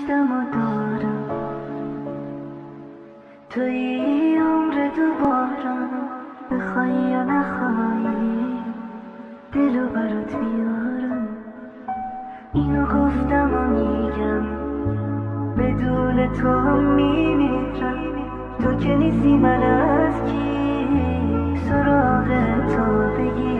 گفتم و دارم توی عمر دوبارم، بخوای یا نخوای دلو برات بیارم. اینو گفتم و میگم بدون تو هم میمیرم. تو که نیستی من از کی سراغ تو بگیرم.